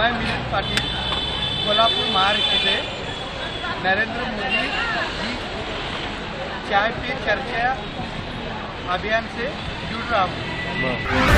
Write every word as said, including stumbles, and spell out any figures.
मैं मिलिंद पाटिल कोल्हापुर महाराष्ट्र से नरेंद्र मोदी जी चाय पे चर्चा अभियान से जुड़ रहा हूँ।